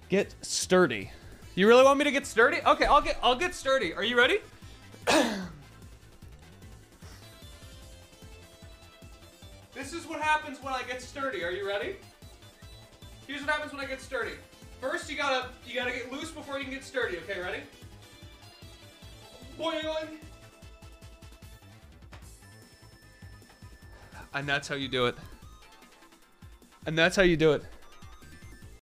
Get sturdy. You really want me to get sturdy? Okay, I'll get sturdy. Are you ready? This is what happens when I get sturdy. Are you ready? Here's what happens when I get sturdy. First, you gotta get loose before you can get sturdy. Okay, ready? Boing. And that's how you do it. And that's how you do it.